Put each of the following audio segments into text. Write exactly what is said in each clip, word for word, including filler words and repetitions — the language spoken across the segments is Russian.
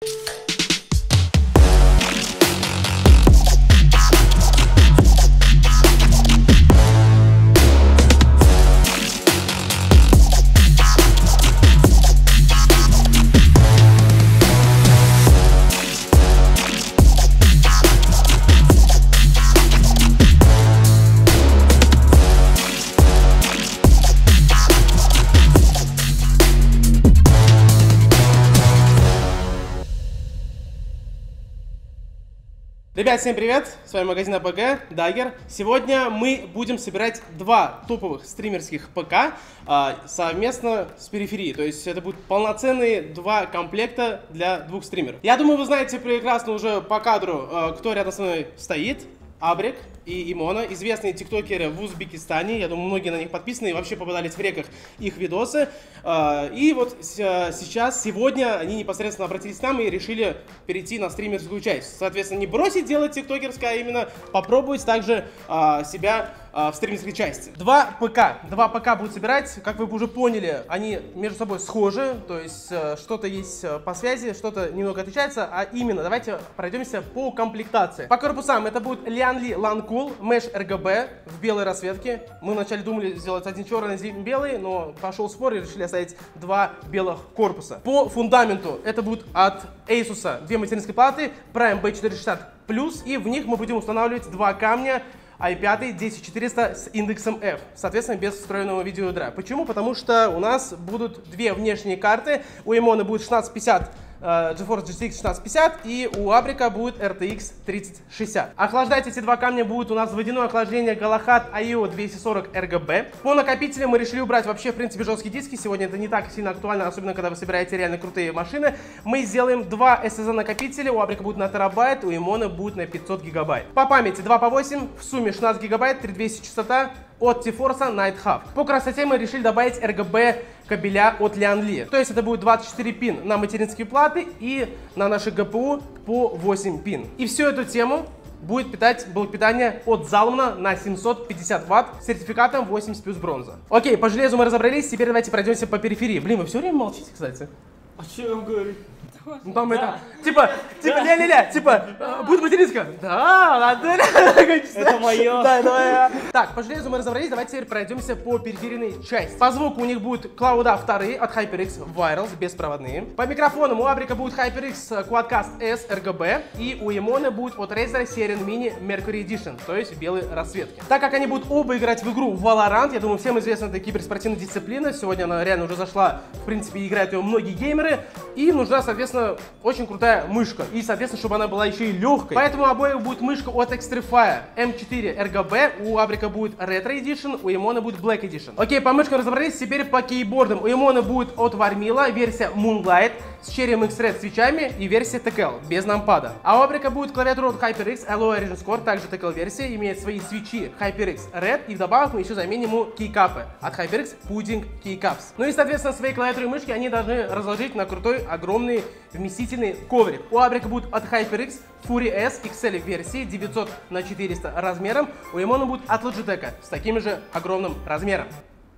Ребят, всем привет! С вами магазин АПГ, Dagger. Сегодня мы будем собирать два топовых стримерских ПК а, совместно с периферией. То есть это будут полноценные два комплекта для двух стримеров. Я думаю, вы знаете прекрасно уже по кадру, а, кто рядом со мной стоит. Абрик и Имона, известные тиктокеры в Узбекистане. Я думаю, многие на них подписаны и вообще попадались в реках их видосы. И вот сейчас, сегодня они непосредственно обратились к нам и решили перейти на стримерскую часть. Соответственно, не бросить делать тиктокерское, а именно попробовать также себя в стримерской части. Два ПК. Два ПК будут собирать. Как вы уже поняли, они между собой схожи. То есть что-то есть по связи, что-то немного отличается. А именно, давайте пройдемся по комплектации. По корпусам это будет Lianli LAN-Cool Mesh эр джи би в белой расцветке. Мы вначале думали сделать один черный, один белый, но пошел спор и решили оставить два белых корпуса. По фундаменту это будет от Asus две материнские платы Prime би четыреста шестьдесят плюс, и в них мы будем устанавливать два камня ай пять десять четыреста с индексом F, соответственно, без встроенного видеоядра. Почему? Потому что у нас будут две внешние карты. У Имона будет шестнадцать пятьдесят GeForce джи ти экс шестнадцать пятьдесят и у Абрика будет эр ти экс тридцать шестьдесят. Охлаждать эти два камня будет у нас водяное охлаждение Galahad ай о двести сорок эр джи би. По накопителям мы решили убрать вообще, в принципе, жесткие диски. Сегодня это не так сильно актуально, особенно когда вы собираете реально крутые машины. Мы сделаем два эс эс ди накопителя. У Абрика будет на терабайт, у Имона будет на пятьсот гигабайт. По памяти два по восемь, в сумме шестнадцать гигабайт, три тысячи двести частота от T-Force Nighthawk. По красоте мы решили добавить эр джи би кабеля от Lianli. То есть это будет двадцать четыре пин на материнские платы и на наши ГПУ по восемь пин. И всю эту тему будет питать блок питания от Zalman на семьсот пятьдесят ватт с сертификатом восемьдесят плюс бронза. Окей, по железу мы разобрались, теперь давайте пройдемся по периферии. Блин, вы все время молчите, кстати. А что я вам говорю? Ну там да. это, типа, типа, ля-ля-ля, типа, э, будет материнская? Да, ладно. Это мое. Да, это моя. Так, по железу мы разобрались, давайте теперь пройдемся по периферийной части. По звуку у них будут Cloud вторые от HyperX Wireless, беспроводные. По микрофонам у Абрика будет HyperX Quadcast S эр джи би, и у Имона будет от Razer Seren Mini Mercury Edition, то есть в белой расцветке. Так как они будут оба играть в игру Valorant, я думаю, всем известна эта киберспортивная дисциплина, сегодня она реально уже зашла, в принципе, и играют ее многие геймеры, и нужна, соответственно, очень крутая мышка. И, соответственно, чтобы она была еще и легкой. Поэтому у обоих будет мышка от Xtrfy эм четыре эр джи би. У Абрика будет Retro Edition, у Имона будет Black Edition. Окей, по мышкам разобрались. Теперь по кейбордам. У Имона будет от Warmila версия Moonlight с Cherry эм икс Red свечами и версия ти кей эл без нампада. А у Абрика будет клавиатура от HyperX Alloy Origin Score, также ти кей эл версия, имеет свои свечи HyperX Red, и вдобавок мы еще заменим ему кейкапы от HyperX Pudding Keycaps. Ну и, соответственно, свои клавиатуры и мышки они должны разложить на крутой, огромный, вместительный коврик. У Абрика будет от HyperX Fury S икс эл версии девятьсот на четыреста размером. У Имона будет от Logitech с таким же огромным размером.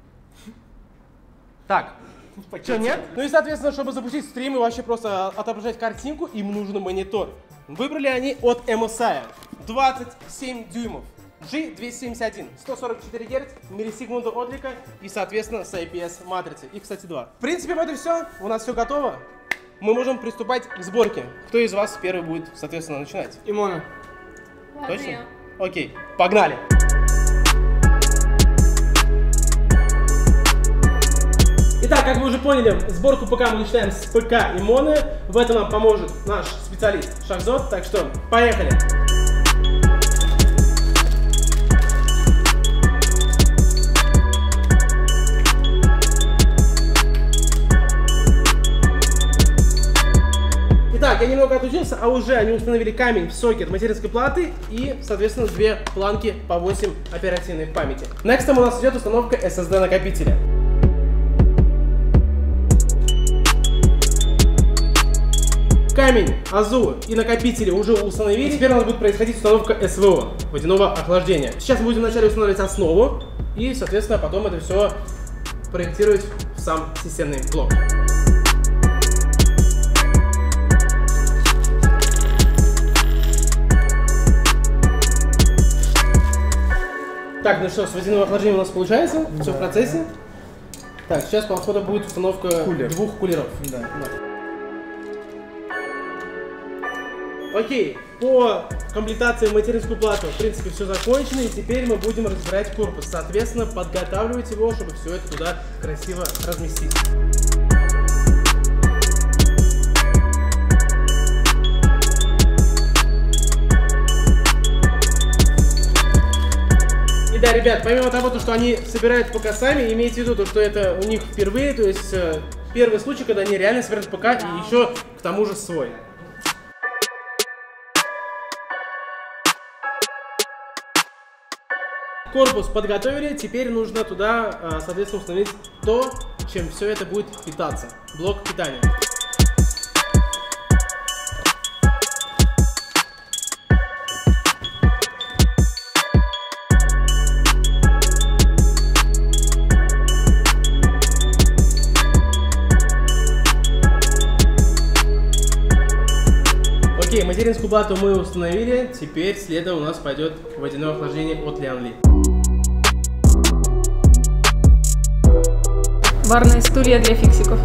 Так. Что, нет? Ну и, соответственно, чтобы запустить стрим и вообще просто отображать картинку, им нужен монитор. Выбрали они от эм эс ай двадцать семь дюймов, джи двести семьдесят один, сто сорок четыре герца, миллисекунды отклика и, соответственно, с ай пи эс матрицей. И, кстати, два. В принципе, вот и все. У нас все готово. Мы можем приступать к сборке. Кто из вас первый будет, соответственно, начинать? Имона. Ладно. Точно? Окей, погнали. Итак, как вы уже поняли, сборку ПК мы начинаем с ПК Имоны. В этом нам поможет наш специалист Шахзод. Так что, поехали! Итак, я немного отучился, а уже они установили камень в сокет материнской платы и, соответственно, две планки по восемь оперативной памяти. Next у нас идет установка эс эс ди накопителя. Камень, АЗУ и накопители уже установили. Теперь у нас будет происходить установка эс ви о, водяного охлаждения. Сейчас мы будем вначале устанавливать основу и, соответственно, потом это все проектировать в сам системный блок. Так, ну что, с водяным охлаждением у нас получается? Да. Все в процессе? Так, сейчас, походу, будет установка Кулер. двух кулеров. Да. Да. Окей, по комплектации материнскую плату, в принципе, все закончено, и теперь мы будем разбирать корпус. Соответственно, подготавливать его, чтобы все это туда красиво разместить. И да, ребят, помимо того, что они собирают ПК сами, имейте в виду, что это у них впервые, то есть первый случай, когда они реально собирают ПК, и еще к тому же свой. Корпус подготовили, теперь нужно туда, соответственно, установить то, чем все это будет питаться. Блок питания. Окей, материнскую плату мы установили, теперь следом у нас пойдет водяное охлаждение от Lianli. Барные стулья для фиксиков.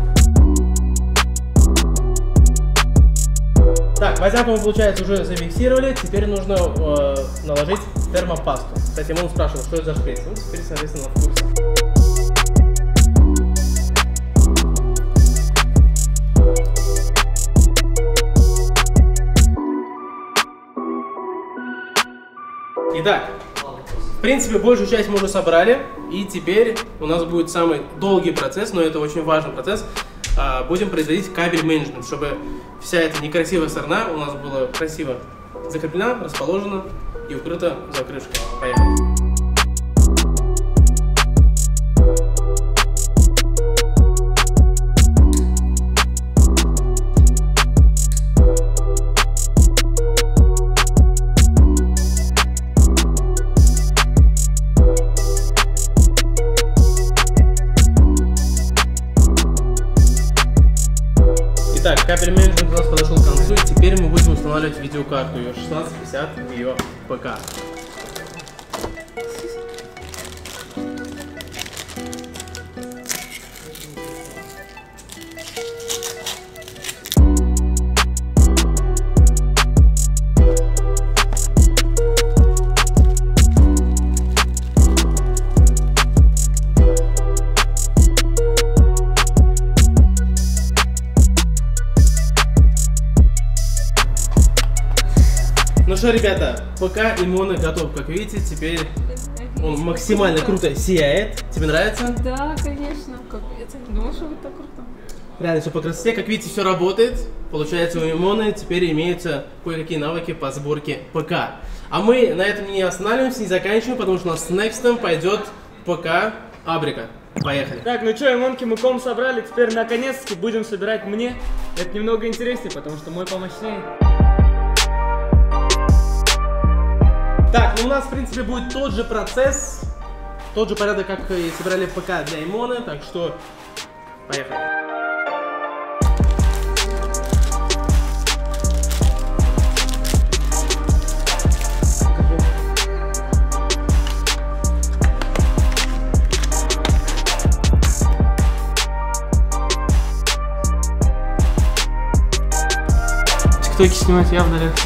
Так, водянку мы, получается, уже зафиксировали, теперь нужно э, наложить термопасту. Кстати, он спрашивал, что это за шприц. Ну, теперь, соответственно, в курсе. Итак, в принципе, большую часть мы уже собрали, и теперь у нас будет самый долгий процесс, но это очень важный процесс. Будем производить кабель менеджмент, чтобы вся эта некрасивая сторона у нас была красиво закреплена, расположена и укрыта закрышкой. Поехали. Итак, кабель менеджмент у нас подошел к концу, и теперь мы будем устанавливать видеокарту ю шестнадцать пятьдесят в ее ПК. Ну что, ребята, ПК Имона готов, как видите, теперь он максимально круто сияет. Тебе нравится? Да, конечно. Как... Я не думала, что будет так круто. Реально, все по красоте. Как видите, все работает. Получается, у Имоны теперь имеются кое-какие навыки по сборке ПК. А мы на этом не останавливаемся, не заканчиваем, потому что у нас с Next пойдет ПК Абрика. Поехали. Так, ну что, Имонки мы ком собрали, теперь наконец-таки будем собирать мне. Это немного интереснее, потому что мой помощнее. Так, ну у нас, в принципе, будет тот же процесс, тот же порядок, как и собирали ПК для Имоны, так что поехали. Тиктоки снимать явно легче.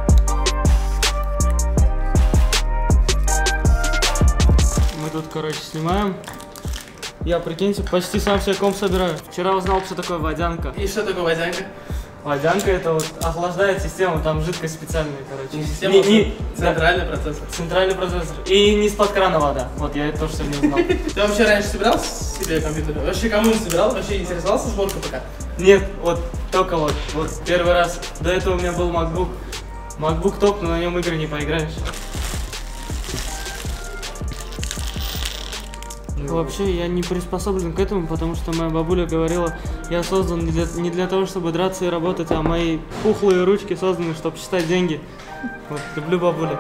Тут, короче, снимаем. Я, прикиньте, почти сам себе комп собираю. Вчера узнал, что такое водянка. И что такое водянка? Водянка это вот охлаждает систему, там жидкость специальная, короче. Не система, не, не, центральный да, процессор. Центральный процессор. И не из-под крана вода. Вот я это тоже сегодня узнал. Ты вообще раньше собирал себе компьютер? Вообще кому не собирал? Вообще интересовался сборкой ПК? Нет, вот только вот. Вот первый раз. До этого у меня был MacBook. MacBook топ, но на нем игры не поиграешь. Вообще я не приспособлен к этому, потому что моя бабуля говорила, я создан не для, не для того, чтобы драться и работать, а мои пухлые ручки созданы, чтобы считать деньги. Вот, люблю бабулю.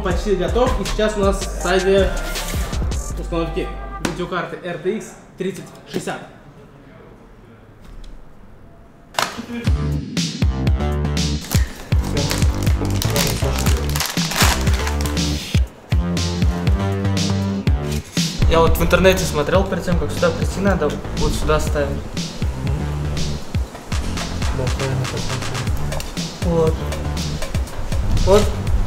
почти готов. И сейчас у нас в стадии установки видеокарты эр тэ икс тридцать шестьдесят. Я вот в интернете смотрел перед тем, как сюда прийти, надо вот сюда ставить. Да, правильно посмотрел. Вот. Вот.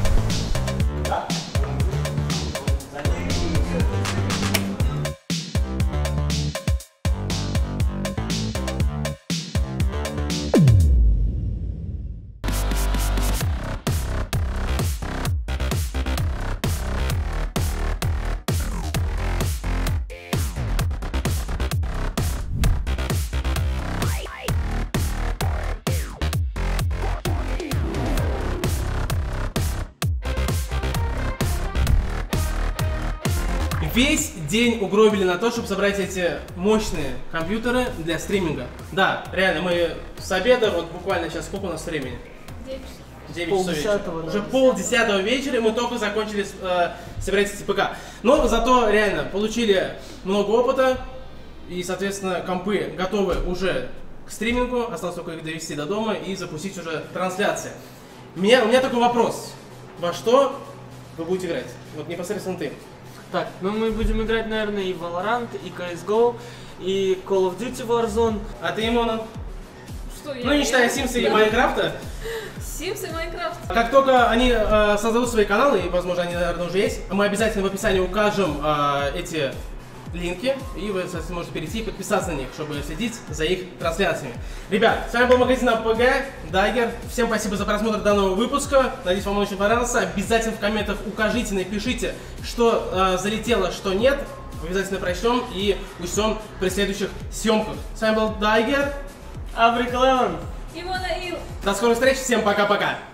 Весь день угробили на то, чтобы собрать эти мощные компьютеры для стриминга. Да, реально, мы с обеда, вот буквально сейчас, сколько у нас времени? девять часов вечера. Да. Уже полдесятого вечера, и мы только закончили э, собирать эти ПК. Но зато реально получили много опыта, и, соответственно, компы готовы уже к стримингу. Осталось только их довести до дома и запустить уже трансляции. Меня, у меня такой вопрос. Во что вы будете играть? Вот непосредственно ты. Так, ну мы будем играть, наверное, и Valorant, и си эс го, и Call of Duty Warzone. А ты, Имона? Что я? Ну, не считая Sims и Майнкрафта. Sims и Майнкрафт. Как только они э, создадут свои каналы, и, возможно, они, наверное, уже есть, мы обязательно в описании укажем э, эти линки, и вы, соответственно, можете перейти и подписаться на них, чтобы следить за их трансляциями. Ребят, с вами был магазин а пэ гэ, Дайгер. Всем спасибо за просмотр данного выпуска. Надеюсь, вам он очень понравился. Обязательно в комментах укажите, напишите, что э, залетело, что нет. Обязательно прочтем и учтем при следующих съемках. С вами был Дайгер. Абрик Леван. Имона Ил. До скорой встречи. Всем пока-пока.